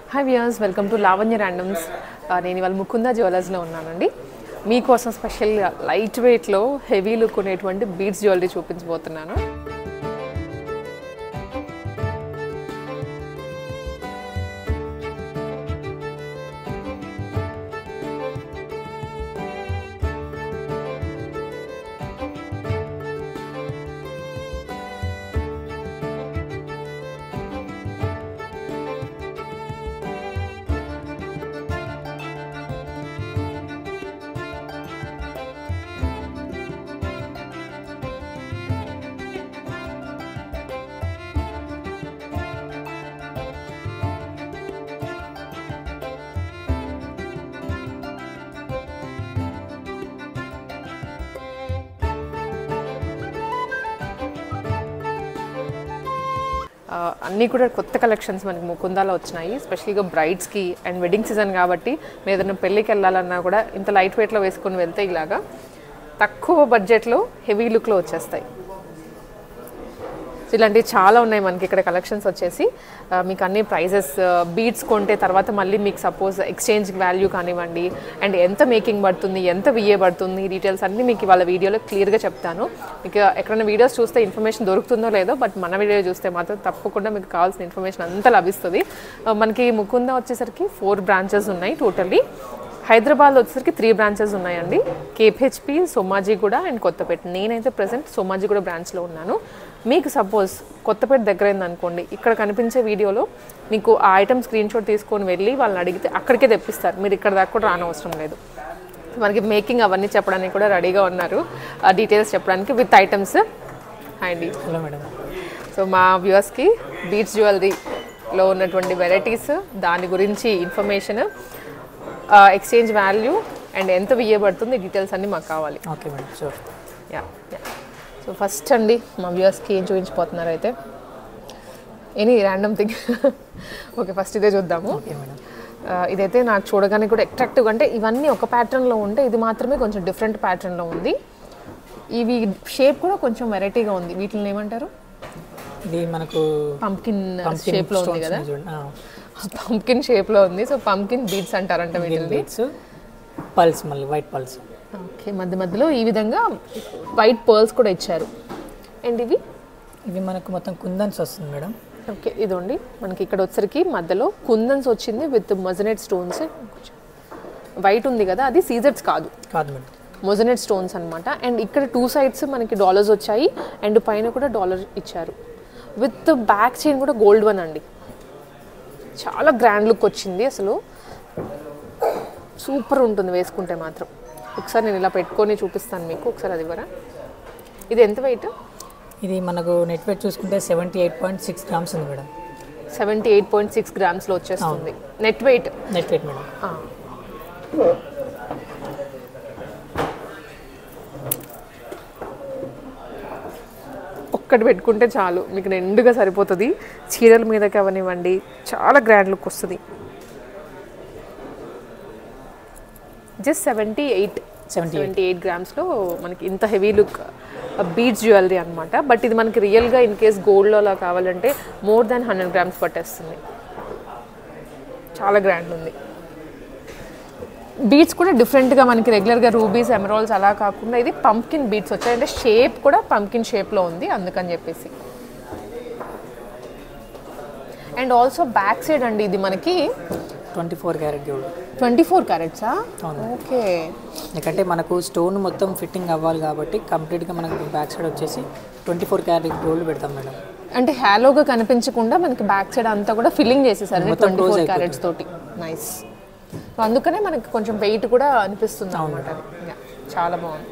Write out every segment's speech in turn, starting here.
Hi viewers, welcome to Lavanya randoms. నేను ఇవాళ ముకుందా జ్యువెలర్స్లో ఉన్నానండి. మీకోసం స్పెషల్గా లైట్ వెయిట్లో హెవీ లుక్ ఉండేటువంటి బీడ్స్ జ్యువెలరీ చూపించబోతున్నాను. అన్నీ కూడా కొత్త కలెక్షన్స్ మనకి ముకుందాలో వచ్చినాయి. స్పెషల్గా బ్రైడ్స్కి అండ్ వెడ్డింగ్ సీజన్ కాబట్టి మీరు ఏదైనా పెళ్ళికి వెళ్ళాలన్నా కూడా ఇంత లైట్ వెయిట్లో వేసుకొని వెళ్తే ఇలాగా తక్కువ బడ్జెట్లో హెవీ లుక్లో వచ్చేస్తాయి. ఇలాంటివి చాలా ఉన్నాయి మనకి ఇక్కడ కలెక్షన్స్ వచ్చేసి. మీకు అన్ని ప్రైజెస్ బీడ్స్ కొంటే తర్వాత మళ్ళీ మీకు సపోజ్ ఎక్స్చేంజ్ వాల్యూ కానివ్వండి అండ్ ఎంత మేకింగ్ పడుతుంది, ఎంత విఏ పడుతుంది, డీటెయిల్స్ అన్నీ మీకు వాళ్ళ వీడియోలో క్లియర్గా చెప్తాను. మీకు ఎక్కడైనా వీడియోస్ చూస్తే ఇన్ఫర్మేషన్ దొరుకుతుందో లేదో, బట్ మన వీడియో చూస్తే మాత్రం తప్పకుండా మీకు కావాల్సిన ఇన్ఫర్మేషన్ అంతా లభిస్తుంది. మనకి ముకుందా వచ్చేసరికి 4 బ్రాంచెస్ ఉన్నాయి టోటల్లీ. హైదరాబాద్లో వచ్చేసరికి 3 బ్రాంచెస్ ఉన్నాయండి. కేపీహెచ్పి, సోమాజిగూడ అండ్ కొత్తపేట. నేనైతే ప్రజెంట్ సోమాజిగూడ బ్రాంచ్లో ఉన్నాను. మీకు సపోజ్ కొత్తపేట దగ్గర అయిందనుకోండి, ఇక్కడ కనిపించే వీడియోలో మీకు ఆ ఐటమ్ స్క్రీన్ షాట్ తీసుకొని వెళ్ళి వాళ్ళని అడిగితే అక్కడికే తెప్పిస్తారు. మీరు ఇక్కడ దాకా కూడా రానవసరం లేదు. మనకి మేకింగ్ అవన్నీ చెప్పడానికి కూడా రెడీగా ఉన్నారు, డీటెయిల్స్ చెప్పడానికి విత్ ఐటమ్స్. అండి హలో మేడం. సో మా వ్యూవర్స్కి బీడ్స్ జ్యువెలరీలో ఉన్నటువంటి వెరైటీస్, దాని గురించి ఇన్ఫర్మేషన్, ఎక్స్చేంజ్ వాల్యూ అండ్ ఎంత వియ్యబడుతుంది, డీటెయిల్స్ అన్నీ మాకు కావాలి. Okay madam, sure. Yeah. So first అండి మా వ్యూవర్స్కి ఏం చూపించిపోతున్నారు అయితే any random thing. Okay, first ఇదే చూద్దాము. Okay madam. ఇదైతే నాకు చూడగానే కూడా అట్రాక్టివ్గా, అంటే ఇవన్నీ ఒక ప్యాటర్న్లో ఉంటే ఇది మాత్రమే కొంచెం డిఫరెంట్ ప్యాటర్న్లో ఉంది. ఇవి షేప్ కూడా కొంచెం వెరైటీగా ఉంది. వీటిని ఏమంటారు? ఇది మనకు పంకిన్ షేప్లో ఉంది కదా, పంకిన్ షేప్లో ఉంది. సో పంకిన్ బీడ్స్ అంటారంట వీటిని. బీడ్స్, పల్స్, మళ్ళీ వైట్ పల్స్. ఓకే, మధ్య మధ్యలో ఈ విధంగా వైట్ పర్ల్స్ కూడా ఇచ్చారు. అండ్ ఇవి మనకు మొత్తం కుందన్స్ వస్తుంది మేడం. ఓకే, ఇదండి మనకి ఇక్కడ వచ్చరికి మధ్యలో కుందన్స్ వచ్చింది విత్ మొజనెట్ స్టోన్స్. వైట్ ఉంది కదా, అది సీజర్స్ కాదు మేడం, మొజనెట్ స్టోన్స్ అనమాట. అండ్ ఇక్కడ 2 సైడ్స్ మనకి డాలర్స్ వచ్చాయి అండ్ పైన కూడా డాలర్ ఇచ్చారు. విత్ బ్యాక్ చైన్ కూడా గోల్డ్ వన్ అండి. చాలా గ్రాండ్ లుక్ వచ్చింది, అసలు సూపర్ ఉంటుంది వేసుకుంటే మాత్రం. ఒకసారి నేను ఇలా పెట్టుకొని చూపిస్తాను మీకు, ఒకసారి అది ఇవ్వరా? ఇది ఎంత వెయిట్? ఇది మనకు నెట్ వెయిట్ చూసుకుంటే 78.6 గ్రామ్స్ ఉంది మేడం. 78.6 గ్రామ్స్లో వచ్చేస్తుంది net weight. Net weight madam. ఒక్కటి పెట్టుకుంటే చాలు, మీకు నిండుగా సరిపోతుంది. చీరల మీదకి అవనివ్వండి, చాలా గ్రాండ్ లుక్ వస్తుంది. జస్ట్ 78 గ్రామ్స్లో మనకి ఇంత హెవీ లుక్ బీడ్స్ జ్యువెలరీ అనమాట. బట్ ఇది మనకి రియల్గా ఇన్ కేస్ గోల్డ్లో అలా కావాలంటే మోర్ దాన్ 100 గ్రామ్స్ పట్టేస్తుంది. చాలా గ్రాండ్ ఉంది. బీడ్స్ కూడా డిఫరెంట్గా మనకి రెగ్యులర్గా రూబీస్, ఎమరాల్డ్స్ అలా కాకుండా ఇది పంకిన్ బీడ్స్ వచ్చాయి. అంటే షేప్ కూడా పంకిన్ షేప్లో ఉంది, అందుకని చెప్పేసి. అండ్ ఆల్సో బ్యాక్ సైడ్ అండి ఇది మనకి 24 క్యారెట్ గోల్డ్. 24 క్యారెట్సా? ఓకే. ఎందుకంటే మనకు స్టోన్ మొత్తం ఫిట్టింగ్ అవ్వాలి కాబట్టి కంప్లీట్గా మనకు బ్యాక్ సైడ్ వచ్చేసి 24 క్యారెట్ గోల్డ్ పెడతాం మేడం. అంటే హ్యాలోగా కనిపించకుండా మనకి బ్యాక్ సైడ్ అంతా కూడా ఫిల్లింగ్ చేసేసారు 24 క్యారెట్స్ తోటి. నైస్. సో అందుకనే మనకి కొంచెం వెయిట్ కూడా అనిపిస్తుంది అనమాట. చాలా బాగుంది.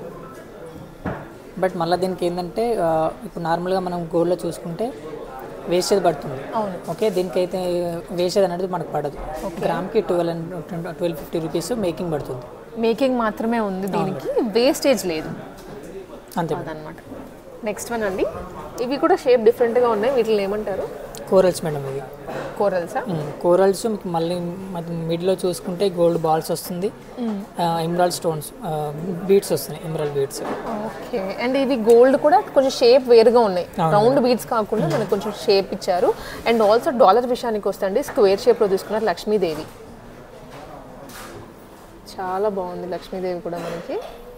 బట్ మళ్ళీ దీనికి ఏంటంటే ఇప్పుడు నార్మల్గా మనం గోల్డ్లో చూసుకుంటే వేస్టేజ్ పడుతుంది. అవును. ఓకే, దీనికైతే వేస్టేజ్ అనేది మనకు పడదు. గ్రామ్కి 1250 రూపీస్ మేకింగ్ పడుతుంది. మేకింగ్ మాత్రమే ఉంది దీనికి, వేస్టేజ్ లేదు అంతే అదనమాట. నెక్స్ట్ వన్ అండి, ఇవి కూడా షేప్ డిఫరెంట్గా ఉన్నాయి. వీటిని ఏమంటారు? కోరల్స్ మేడం ఇది. కోరల్సా? కోరల్స్ మీకు మళ్ళీ మిడ్లో చూసుకుంటే గోల్డ్ బాల్స్ వస్తుంది, ఎమరాల్డ్ స్టోన్స్ బీడ్స్ వస్తున్నాయి, ఎమరాల్డ్ బీడ్స్. ఓకే. అండ్ ఇవి గోల్డ్ కూడా కొంచెం షేప్ వేరుగా ఉన్నాయి, రౌండ్ బీడ్స్ కాకుండా మనకు కొంచెం షేప్ ఇచ్చారు. అండ్ ఆల్సో డాలర్ విషయానికి వస్తే స్క్వేర్ షేప్లో తీసుకున్నారు లక్ష్మీదేవి. చాలా బాగుంది లక్ష్మీదేవి కూడా మనకి.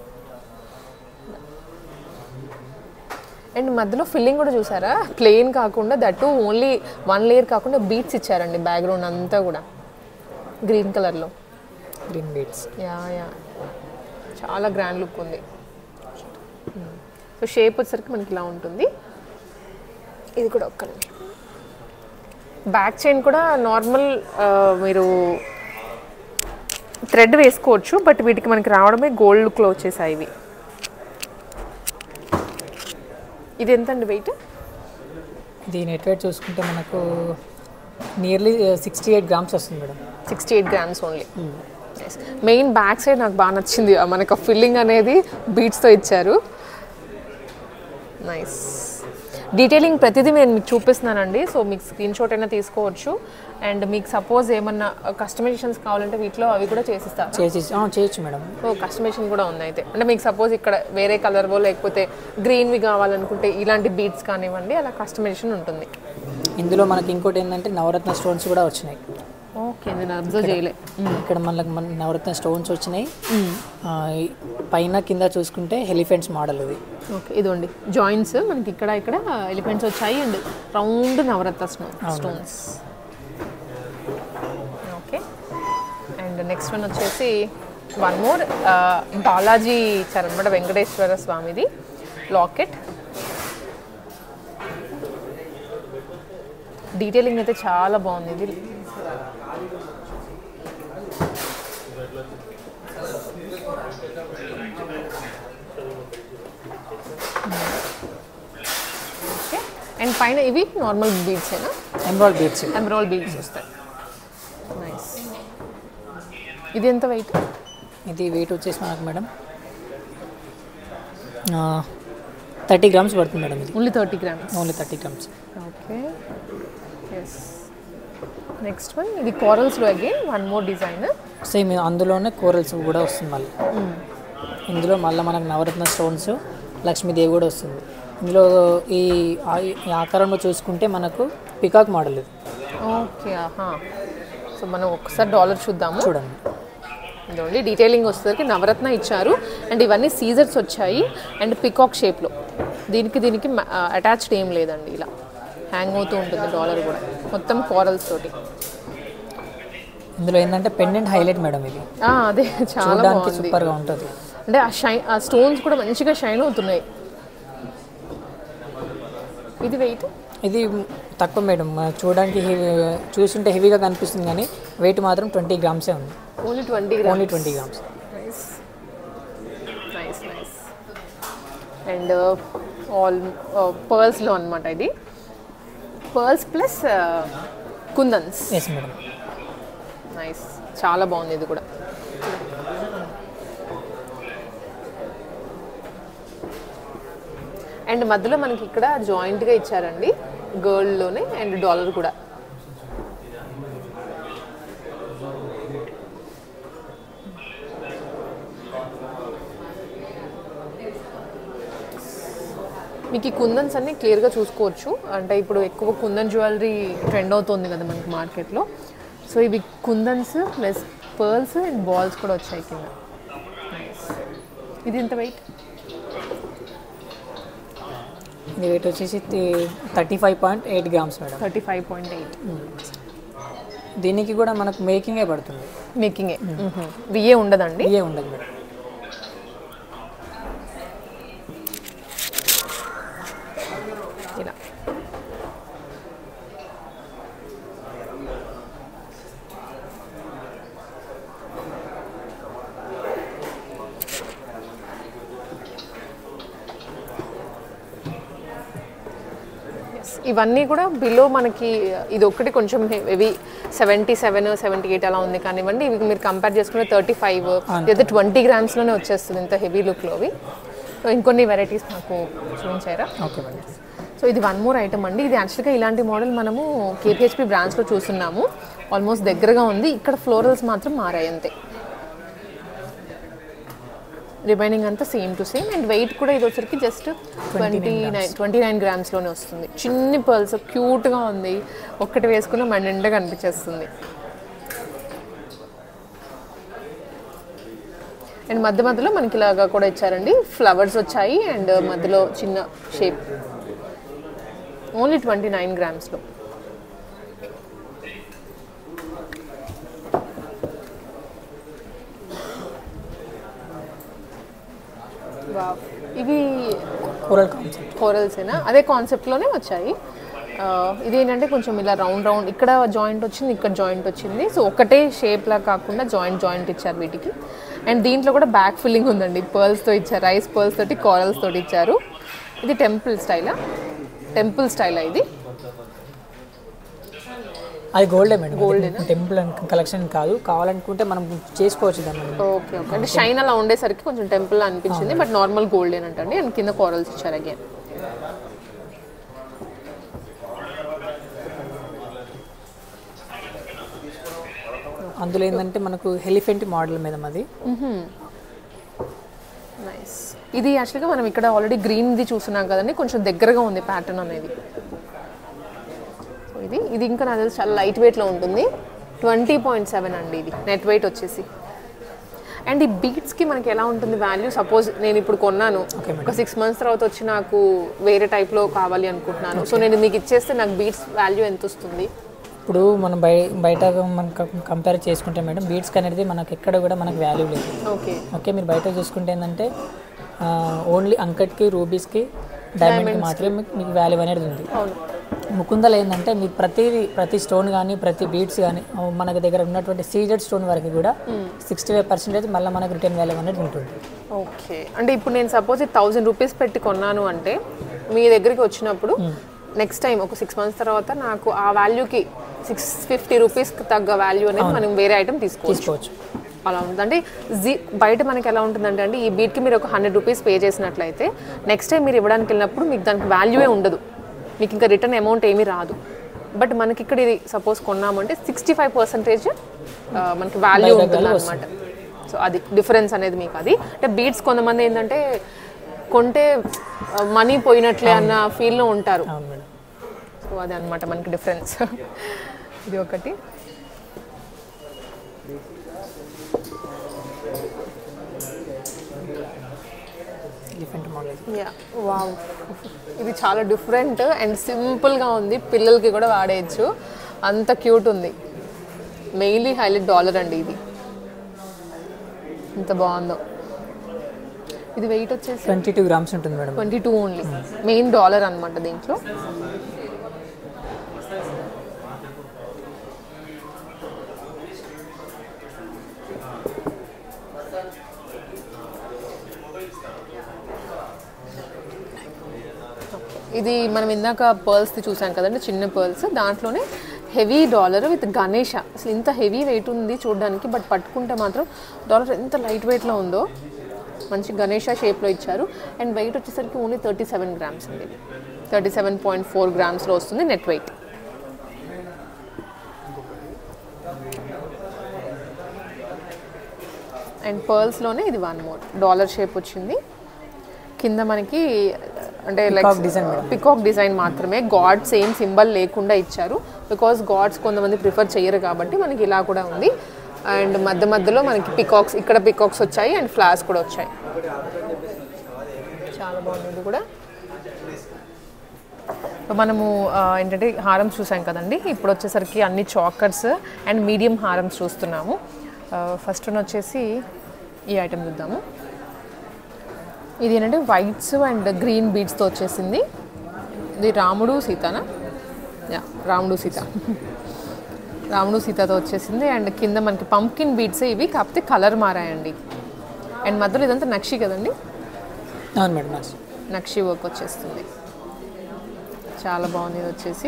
అండ్ మధ్యలో ఫిల్లింగ్ కూడా చూసారా, ప్లెయిన్ కాకుండా దట్టు ఓన్లీ 1 లేయర్ కాకుండా బీట్స్ ఇచ్చారండి బ్యాక్గ్రౌండ్ అంతా కూడా గ్రీన్ కలర్లో. Green beads. యా యా చాలా గ్రాండ్ లుక్ ఉంది. సో షేప్ వచ్చేసరికి మనకి ఇలా ఉంటుంది. ఇది కూడా ఒక్క బ్యాక్ చైన్ కూడా నార్మల్ మీరు థ్రెడ్ వేసుకోవచ్చు, బట్ వీటికి మనకి రావడమే గోల్డ్ లుక్లో వచ్చేసాయి ఇవి. ఇది ఎంత అండి వెయిట్? ఇది నెట్ వెయిట్ చూసుకుంటే మనకు నియర్లీ 68 గ్రామ్స్ వస్తుంది madam. 68 grams only. Main back side నాకు బాగా నచ్చింది, మనకు ఫిల్లింగ్ అనేది బీట్స్తో ఇచ్చారు. నైస్. డీటెయిలింగ్ ప్రతిదీ నేను మీకు చూపిస్తున్నానండి, సో మీకు స్క్రీన్ షాట్ అయినా తీసుకోవచ్చు. అండ్ మీకు సపోజ్ ఏమన్నా కస్టమైజేషన్స్ కావాలంటే వీటిలో అవి కూడా చేసిస్తారు. చేయొచ్చు మేడం. సో కస్టమైజేషన్ కూడా ఉంది అయితే. అంటే మీకు సపోజ్ ఇక్కడ వేరే కలర్వో లేకపోతే గ్రీన్వి కావాలనుకుంటే ఇలాంటి బీడ్స్ కానివ్వండి, అలా కస్టమైజేషన్ ఉంటుంది. ఇందులో మనకి ఇంకోటి ఏంటంటే నవరత్న స్టోన్స్ కూడా వచ్చినాయి. ఓకే, నేను అబ్జర్వ్ చేయలే. ఇక్కడ మనకి నవరత్న స్టోన్స్ వచ్చినాయి. పైన కింద చూసుకుంటే ఎలిఫెంట్స్ మోడల్ ఇది. ఓకే, ఇదండి జాయింట్స్ మనకి ఇక్కడ ఎలిఫెంట్స్ వచ్చాయి and round navaratna stones. Okay. And next one వచ్చేసి వన్ మోర్ బాలాజీ ఇచ్చారనమాట, వెంకటేశ్వర స్వామిది లాకెట్. డీటెయిలింగ్ అయితే చాలా బాగుంది. ఇది అండ్ పైన ఇవి నార్మల్ బీడ్స్ ఏనా? Emerald beads. ఎమరాల్డ్ బీడ్స్ వస్తాయి. నైస్. ఇది ఎంత వెయిట్? ఇది వెయిట్ వచ్చేసి మనకు మేడం 30 గ్రామ్స్ పడుతుంది మేడం. ఇది only 30 grams. Only 30 grams. Okay. Yes. Next one ఇది కోరల్స్లో again one more design. Same అందులోనే కోరల్స్ కూడా వస్తుంది మళ్ళీ. ఇందులో మళ్ళీ మనకు నవరత్న స్టోన్స్, లక్ష్మీదేవి కూడా వస్తుంది. ఇందులో ఈ ఆకారంలో చూసుకుంటే మనకు పికాక్ మోడల్ ఇది. ఓకే. సో మనం ఒకసారి డాలర్ చూద్దాము. చూడండి, ఇదండి డీటెయిలింగ్ వచ్చేసరికి నవరత్న ఇచ్చారు అండ్ ఇవన్నీ సీజర్స్ వచ్చాయి అండ్ పికాక్ షేప్లో. దీనికి అటాచ్డ్ ఏం లేదండి, ఇలా హ్యాంగ్ అవుతూ ఉంటుంది డాలర్ కూడా, మొత్తం కోరల్స్ తోటి. ఇందులో ఏంటంటే పెండెంట్ హైలైట్ మేడం ఇది. అదే చాలా బాగుంది, సూపర్గా ఉంటుంది. అంటే ఆ స్టోన్స్ కూడా మంచిగా షైన్ అవుతున్నాయి. ఇది వెయిట్? ఇది తక్కువ మేడం, చూడడానికి చూస్తుంటే హెవీగా కనిపిస్తుంది కానీ వెయిట్ మాత్రం 20 గ్రామ్సే ఉంది. Only 20 grams. Only 20 grams. Nice nice. And all పర్ల్స్లో అనమాట ఇది, pearls plus kundans. Yes madam. Nice, చాలా బాగుంది ఇది కూడా. అండ్ మధ్యలో మనకి ఇక్కడ జాయింట్గా ఇచ్చారండి గోల్డ్లోనే అండ్ డాలర్ కూడా. మీకు ఈ కుందన్స్ అన్ని క్లియర్గా చూసుకోవచ్చు. అంటే ఇప్పుడు ఎక్కువ కుందన్ జ్యువెలరీ ట్రెండ్ అవుతుంది కదా మనకి మార్కెట్లో. సో ఇవి kundans plus pearls and balls కూడా వచ్చాయి కింద. ఇది ఎంత వెయిట్? ఇది వెయిట్ వచ్చేసి 35.8 గ్రామ్స్ మేడం. 35.8. దీనికి కూడా మనకు మేకింగే పడుతుంది. మేకింగే, విఏ ఉండదండి? విఏ ఉండదు మేడం. ఇలా ఇవన్నీ కూడా బిలో మనకి ఇది ఒకటి కొంచెం హెవీ 77, 78 అలా ఉంది కానివ్వండి. ఇవి మీరు కంపేర్ చేసుకుంటే 35 లేదా 20 గ్రామ్స్లోనే వచ్చేస్తుంది ఇంత హెవీ లుక్లో. అవి ఇంకొన్ని వెరైటీస్ నాకు చూపించారా? Okay madam. సో సో ఇది వన్ మోర్ ఐటమ్ అండి. ఇది యాక్చువల్గా ఇలాంటి మోడల్ మనము కేపీహెచ్పి బ్రాంచ్లో చూస్తున్నాము. ఆల్మోస్ట్ దగ్గరగా ఉంది. ఇక్కడ ఫ్లోరల్స్ మాత్రం మారాయి అంతే. రిమైనింగ్ అంతా same to same. And weight కూడా ఇది వచ్చరికి జస్ట్ 29 గ్రామ్స్లోనే వస్తుంది. చిన్ని పర్ల్స్ క్యూట్గా ఉంది. ఒక్కటి వేసుకున్న మన నిండగా అనిపించేస్తుంది. అండ్ మధ్యలో మనకి ఇలాగా కూడా ఇచ్చారండి. ఫ్లవర్స్ వచ్చాయి అండ్ మధ్యలో చిన్న షేప్. ఓన్లీ 29 గ్రామ్స్లో. ఇవి కోరల్సేనా? అదే కాన్సెప్ట్లోనే వచ్చాయి. ఇదేంటంటే కొంచెం ఇలా రౌండ్ ఇక్కడ జాయింట్ వచ్చింది, ఇక్కడ జాయింట్ వచ్చింది. సో ఒకటే షేప్లా కాకుండా జాయింట్ ఇచ్చారు వీటికి. అండ్ దీంట్లో కూడా బ్యాక్ ఫిల్లింగ్ ఉందండి. పర్ల్స్తో ఇచ్చారు, రైస్ పర్ల్స్ తోటి కోరల్స్ తోటి ఇచ్చారు. ఇది టెంపుల్ స్టైలా ఇది? అది గోల్డే మేడం. గోల్డేనా? టెంపుల్ కలెక్షన్ కాదు, కావాలనుకుంటే మనం చేసుకోవచ్చు దాన్ని. ఓకే. అంటే షైన్ అలా ఉండేసరికి కొంచెం టెంపుల్ అనిపించింది, బట్ నార్మల్ గోల్డేనంటండి. అండ్ కింద కోరల్స్ ఇచ్చారు అగైన్. అందులో ఏంటంటే మనకు ఎలిఫెంట్ మోడల్ మీద అది. నైస్. ఇది యాక్చువల్గా మనం ఇక్కడ ఆల్రెడీ గ్రీన్ది చూస్తున్నాం కదండి, కొంచెం దగ్గరగా ఉంది ప్యాటర్న్ అనేది. ఇది ఇంకా నాకు తెలిసి చాలా లైట్ వెయిట్లో ఉంటుంది. 20.7 అండి ఇది నెట్ వెయిట్ వచ్చేసి. అండ్ ఈ బీట్స్కి మనకి ఎలా ఉంటుంది వాల్యూ? సపోజ్ నేను ఇప్పుడు కొన్నాను, ఒక 6 months తర్వాత వచ్చి నాకు వేరే టైప్లో కావాలి అనుకుంటున్నాను. సో నేను మీకు ఇచ్చేస్తే నాకు బీట్స్ వాల్యూ ఎంత వస్తుంది? ఇప్పుడు మనం బయట మనం కంపేర్ చేసుకుంటే మేడం, బీట్స్కి అనేది మనకి ఎక్కడ కూడా మనకు వాల్యూ లేదు. ఓకే. మీరు బయట చూసుకుంటే ఏంటంటే ఓన్లీ అంకట్కి, రూబీస్కి, డైమండ్కి మాత్రమే మీకు వాల్యూ అనేది ఉంది. ముకుందలో ఏంటంటే మీరు ప్రతి స్టోన్ కానీ ప్రతి బీట్స్ కానీ మనకి దగ్గర ఉన్నటువంటి సీజెడ్ స్టోన్ వరకు కూడా 65% మళ్ళీ మనకు రిటర్న్ వాల్యూ అనేది ఉంటుంది. ఓకే. అంటే ఇప్పుడు నేను సపోజ్ 1000 రూపీస్ పెట్టి కొన్నాను అంటే మీ దగ్గరికి వచ్చినప్పుడు నెక్స్ట్ టైం ఒక 6 months తర్వాత నాకు ఆ వాల్యూకి 650 రూపీస్కి తగ్గ వాల్యూ అనేది మనం వేరే ఐటమ్ తీసుకోవచ్చు. అలా ఉంది. అంటే బయట మనకి ఎలా ఉంటుందంటే అండి, ఈ బీట్కి మీరు ఒక 100 రూపీస్ పే చేసినట్లయితే నెక్స్ట్ టైం మీరు ఇవ్వడానికి వెళ్ళినప్పుడు మీకు దానికి వాల్యూవే ఉండదు, మీకు ఇంకా రిటర్న్ అమౌంట్ ఏమీ రాదు. బట్ మనకి ఇక్కడ ఇది సపోజ్ కొన్నామంటే 65% మనకి వాల్యూ ఉంటుంది అనమాట. సో అది డిఫరెన్స్ అనేది మీకు. అది అంటే బీట్స్ కొంతమంది ఏంటంటే కొంటే మనీ పోయినట్లే అన్న ఫీల్లో ఉంటారు. సో అది అనమాట మనకి డిఫరెన్స్. ఇది ఒకటి. వావ్, ఇది చాలా డిఫరెంట్ అండ్ సింపుల్గా ఉంది. పిల్లలకి కూడా వాడేయచ్చు, అంత క్యూట్ ఉంది. మెయిన్లీ హైలైట్ డాలర్ అండి ఇది. ఎంత బాగుందో. ఇది వెయిట్ వచ్చేసి 22 grams ఉంటుంది మేడం. 22 ఓన్లీ. మెయిన్ డాలర్ అనమాట దీంట్లో. ఇది మనం ఇందాక పర్ల్స్ది చూసాం కదండి, చిన్న పర్ల్స్. దాంట్లోనే హెవీ డాలర్ విత్ గణేష. అసలు ఇంత హెవీ వెయిట్ ఉంది చూడడానికి, బట్ పట్టుకుంటే మాత్రం డాలర్ ఎంత లైట్ వెయిట్లో ఉందో. మంచి గణేష షేప్లో ఇచ్చారు. అండ్ వెయిట్ వచ్చేసరికి ఓన్లీ 37 grams అండి. 37.4 గ్రామ్స్లో వస్తుంది నెట్ వెయిట్. అండ్ పర్ల్స్లోనే ఇది వన్ మోర్ డాలర్ షేప్ వచ్చింది. కింద మనకి అంటే లైక్ పికాక్ డిజైన్ మాత్రమే, గాడ్ సేమ్ సింబల్ లేకుండా ఇచ్చారు. బికాస్ గాడ్స్ కొంతమంది ప్రిఫర్ చేయరు కాబట్టి మనకి ఇలా కూడా ఉంది. అండ్ మధ్యలో మనకి పికాక్స్, ఇక్కడ పికాక్స్ వచ్చాయి అండ్ ఫ్లవర్స్ కూడా వచ్చాయి. చాలా బాగుంది ఇది కూడా. మనము ఏంటంటే హారమ్స్ చూసాం కదండి, ఇప్పుడు వచ్చేసరికి అన్ని చాకర్స్ అండ్ మీడియం హారమ్స్ చూస్తున్నాము. ఫస్ట్ వన్ వచ్చేసి ఈ ఐటెం చూద్దాము. ఇది ఏంటంటే వైట్స్ అండ్ గ్రీన్ బీడ్స్తో వచ్చేసింది. ఇది రాముడు సీతనా? రాముడు సీతతో వచ్చేసింది. అండ్ కింద మనకి పంకిన్ బీడ్స్ ఇవి, కాకపోతే కలర్ మారాయండి. అండ్ మధ్యలో ఇదంతా నక్షి కదండి? అవును మేడం, నక్షి వర్క్ వచ్చేస్తుంది. చాలా బాగుంది ఇది వచ్చేసి.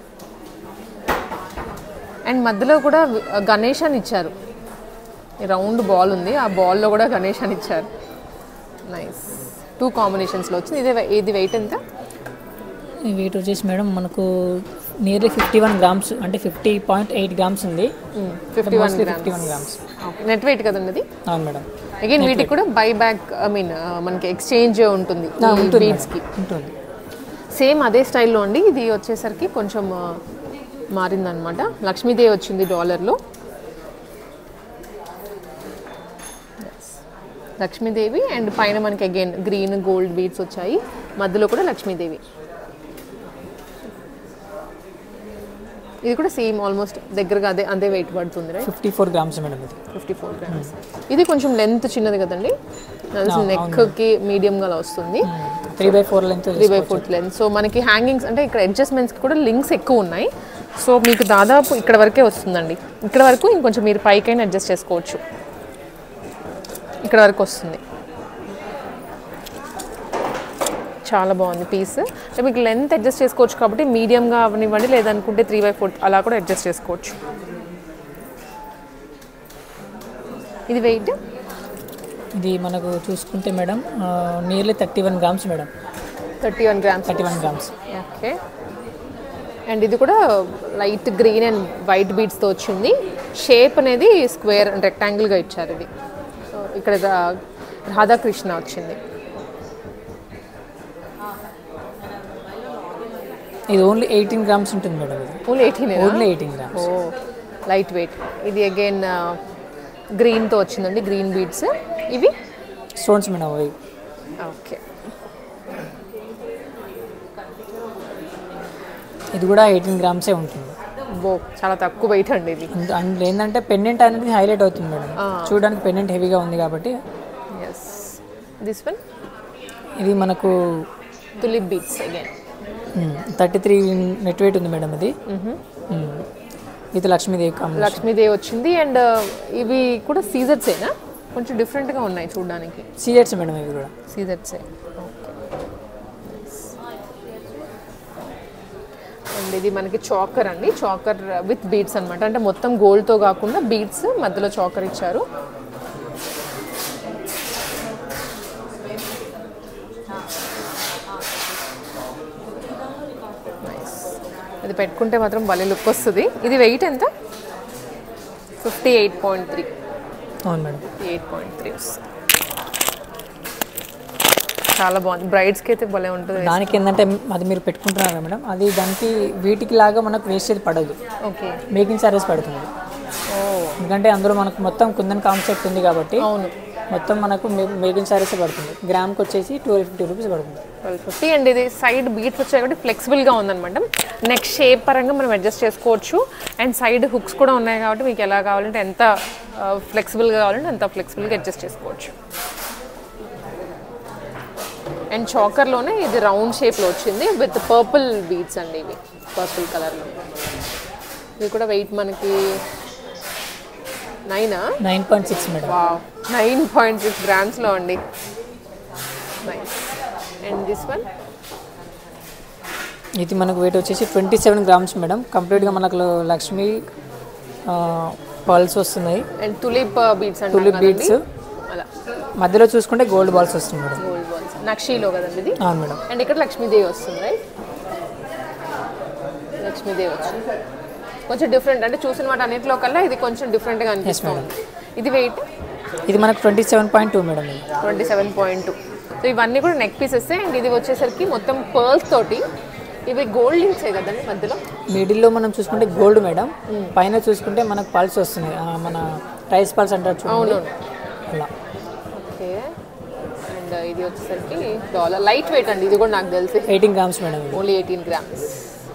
అండ్ మధ్యలో కూడా గణేష్ అని ఇచ్చారు. రౌండ్ బాల్ ఉంది, ఆ బాల్లో కూడా గణేష్ అని ఇచ్చారు. నైస్. 2 కాంబినేషన్స్లో వచ్చింది. ఇది వెయిట్ ఎంత? ఈ వెయిట్ వచ్చేసి మేడం మనకు నియర్లీ 51 గ్రామ్స్ అంటే 50.8 గ్రామ్స్ ఉంది. 51 గ్రామ్స్ నెట్ వెయిట్ కదండి అది. అవును మేడం. అగైన్ వీటికి కూడా బై బ్యాక్ ఐ మీన్ మనకి ఎక్స్చేంజ్ ఉంటుంది బీడ్స్కి. ఉంటుంది. సేమ్ అదే స్టైల్లో అండి. ఇది వచ్చేసరికి కొంచెం మారిందనమాట. లక్ష్మీదేవి వచ్చింది డాలర్లో. లక్ష్మీదేవి అండ్ పైన మనకి అగైన్ గ్రీన్ గోల్డ్ బీడ్స్ వచ్చాయి. మధ్యలో కూడా లక్ష్మీదేవి. ఇది కూడా సేమ్ ఆల్మోస్ట్ దగ్గరగా అదే వెయిట్ పడుతుంది. 54 గ్రామ్స్ మేడం ఇది. 54 గ్రామ్స్. ఇది కొంచెం లెంత్ చిన్నది కదండి. నెక్కి మీడియంగా వస్తుంది. 3/4 లెంత్. 3/4 లెంత్. సో మనకి హ్యాంగింగ్స్ అంటే ఇక్కడ అడ్జస్ట్మెంట్స్కి కూడా లింక్స్ ఎక్కువ ఉన్నాయి. సో మీకు దాదాపు ఇక్కడ వరకే వస్తుందండి. ఇక్కడ వరకు ఇంకొంచెం మీరు పైకైనా అడ్జస్ట్ చేసుకోవచ్చు. ఇక్కడ వరకు వస్తుంది. చాలా బాగుంది పీస్. అంటే మీకు లెంత్ అడ్జస్ట్ చేసుకోవచ్చు కాబట్టి మీడియంగా అవనివ్వండి, లేదనుకుంటే 3/4 అలా కూడా అడ్జస్ట్ చేసుకోవచ్చు. ఇది వెయిట్ ఇది మనకు చూసుకుంటే madam nearly 31 grams madam. 31 grams. Okay. And ఇది కూడా లైట్ గ్రీన్ అండ్ వైట్ బీడ్స్తో వచ్చింది. షేప్ అనేది స్క్వేర్ అండ్ రెక్టాంగిల్గా ఇచ్చారు. ఇది సో ఇక్కడ రాధాకృష్ణ వచ్చింది. ఇది ఓన్లీ 18 గ్రామ్స్ ఉంటుంది మేడం. ఇది ఓన్లీ 18 గ్రామ్స్. ఓ లైట్ వెయిట్. ఇది అగైన్ గ్రీన్తో వచ్చిందండి. Green beads. ఇవి స్టోన్స్ మేడం. అవి ఓకే. ఇది కూడా 18 గ్రామ్సే ఉంటుంది. చాలా తక్కువ వెయిట్ అండి ఇది. అండ్ ఏంటంటే పెండెంట్ అనేది హైలైట్ అవుతుంది మేడం. చూడడానికి పెండెంట్ హెవీగా ఉంది కాబట్టి. ఎస్. దిస్ వన్ ఇది మనకు tulip beads again 33 net weight ఉంది మేడం. ఇది ఇది లక్ష్మీదేవి. లక్ష్మీదేవి వచ్చింది. అండ్ ఇవి కూడా సీజర్సేనా? కొంచెం డిఫరెంట్గా ఉన్నాయి చూడడానికి. సీజర్స్ మేడం. ఇవి కూడా సీజర్సే. అండ్ ఇది మనకి చాకర్ అండి. చాకర్ విత్ బీడ్స్ అనమాట. అంటే మొత్తం గోల్డ్తో కాకుండా బీడ్స్ మధ్యలో చాకర్ ఇచ్చారు. ఇది పెట్టుకుంటే మాత్రం భలే లుక్ వస్తుంది. ఇది వెయిట్ ఎంత? 58.3. అవును మేడం. 58.3 వస్తుంది. చాలా బాగుంది. బ్రైడ్స్కి అయితే భలే ఉంటుంది. దానికి ఏంటంటే అది మీరు పెట్టుకుంటున్నారు మేడం, అది దానికి వీటికి లాగా మనకు వేస్టేజ్ పడదు. ఓకే. మేకింగ్ చార్జెస్ పడుతుంది. ఎందుకంటే అందులో మనకు మొత్తం కుందన్ కాన్సెప్ట్ ఉంది కాబట్టి. అవును. మొత్తం మనకు మేకింగ్ చార్జెస్ పడుతుంది. గ్రామ్కి వచ్చేసి 1250 రూపీస్ పడుతుంది. 1250. అండ్ ఇది సైడ్ బీట్స్ వచ్చాయి కాబట్టి ఫ్లెక్సిబుల్గా ఉందన్నమాట. నెక్ షేప్ పరంగా మనం అడ్జస్ట్ చేసుకోవచ్చు. అండ్ సైడ్ హుక్స్ కూడా ఉన్నాయి కాబట్టి మీకు ఎలా కావాలంటే ఎంత ఫ్లెక్సిబుల్గా కావాలంటే అంత ఫ్లెక్సిబుల్గా అడ్జస్ట్ చేసుకోవచ్చు. అండ్ చాకర్లోనే ఇది రౌండ్ షేప్లో వచ్చింది విత్ పర్పుల్ బీడ్స్ అండి. ఇవి పర్పుల్ కలర్లో. ఇది కూడా వెయిట్ మనకి 9.6 మేడం. 9.6 గ్రామ్స్లో అండి. నైస్. అండ్ దిస్ వన్ ఇది మనకు వెయిట్ వచ్చేసి 27 గ్రామ్స్ మేడం. కంప్లీట్గా మనకు లక్ష్మీ పర్ల్స్ వస్తున్నాయి. అండ్ తులిప్ బీడ్స్ అంటే తులిప్ బీడ్స్ అలా మధ్యలో చూసుకుంటే గోల్డ్ బాల్స్ వస్తుంది మేడం. గోల్డ్ బాల్స్ నక్షీలో కదండి ఇది. అవును మేడం. అండ్ ఇక్కడ లక్ష్మీదేవి వస్తుంది. రైట్. లక్ష్మీదేవి వచ్చింది. కొంచెం డిఫరెంట్ అంటే చూసిన వాటి అన్నింటిలో కల్లా ఇది కొంచెం డిఫరెంట్గా అనిపిస్తుంది. ఇది వెయిట్ ఇది మనకు 27.2 మేడం. 27.2. సో ఇవన్నీ కూడా నెక్ పీసెస్. అండ్ ఇది వచ్చేసరికి మొత్తం పర్ల్స్ తోటి. ఇవి గోల్డ్ లింక్సే కదండి మధ్యలో. మిడిల్లో మనం చూసుకుంటే గోల్డ్ మేడం. పైన చూసుకుంటే మనకు పల్స్ వస్తున్నాయి. మన రైస్ పల్స్ అంటారు చూడండి. అలా. ఓకే. అండ్ ఇది వచ్చేసరికి డాలర్ లైట్ వెయిట్ అండి. ఇది కూడా నాకు తెలిసి 18 గ్రామ్స్ మేడం. Only 18 grams.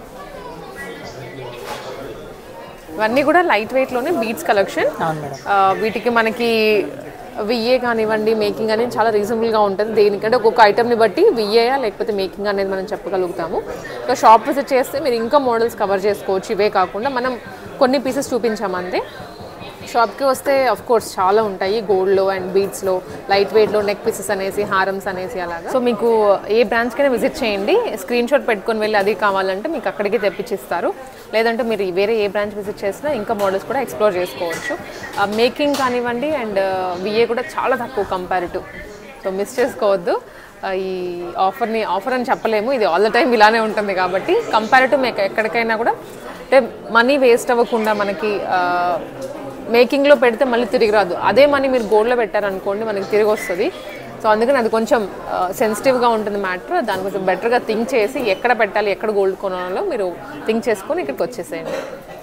ఇవన్నీ కూడా లైట్ వెయిట్లోనే బీడ్స్ కలెక్షన్. అవును మేడం. వీటికి మనకి విఏ కానివ్వండి, మేకింగ్ అనేది చాలా రీజనబుల్గా ఉంటుంది. దేనికంటే ఒక్కొక్క ఐటమ్ని బట్టి విఏయా లేకపోతే మేకింగ్ అనేది మనం చెప్పగలుగుతాము. సో షాప్ విజిట్ చేస్తే మీరు ఇంకా మోడల్స్ కవర్ చేసుకోవచ్చు. ఇవే కాకుండా మనం కొన్ని పీసెస్ చూపించామంటే షాప్కి వస్తే ఆఫ్ కోర్స్ చాలా ఉంటాయి. గోల్డ్లో అండ్ బీడ్స్లో లైట్ వెయిట్లో నెక్ పీసెస్ అనేసి, హారమ్స్ అనేసి అలాగా. సో మీకు ఏ బ్రాంచ్కైనా విజిట్ చేయండి. స్క్రీన్ షాట్ పెట్టుకొని వెళ్ళి అది కావాలంటే మీకు అక్కడికి తెప్పించిస్తారు. లేదంటే మీరు వేరే ఏ బ్రాంచ్ విజిట్ చేసినా ఇంకా మోడల్స్ కూడా ఎక్స్ప్లోర్ చేసుకోవచ్చు. మేకింగ్ కానివ్వండి అండ్ విఏ కూడా చాలా తక్కువ కంపారిటివ్. సో మిస్ చేసుకోవద్దు. ఈ ఆఫర్ అని చెప్పలేము, ఇది ఆల్ ద టైం ఇలానే ఉంటుంది. కాబట్టి కంపారిటివ్ మీకు ఎక్కడికైనా కూడా అంటే మనీ వేస్ట్ అవ్వకుండా మనకి మేకింగ్లో పెడితే మళ్ళీ తిరిగి రాదు. అదే మనీ మీరు గోల్డ్లో పెట్టారనుకోండి మనకి తిరిగి వస్తుంది. సో అందుకని అది కొంచెం సెన్సిటివ్గా ఉంటుంది మ్యాటర్. దాని కొంచెం బెటర్గా థింక్ చేసి ఎక్కడ పెట్టాలి, ఎక్కడ గోల్డ్ కొనాలో మీరు థింక్ చేసుకొని ఇక్కడికి వచ్చేసేయండి.